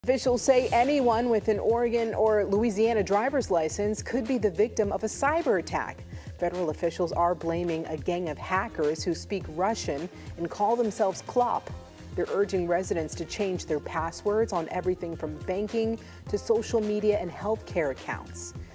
Officials say anyone with an Oregon or Louisiana driver's license could be the victim of a cyber attack. Federal officials are blaming a gang of hackers who speak Russian and call themselves Klop. They're urging residents to change their passwords on everything from banking to social media and healthcare accounts.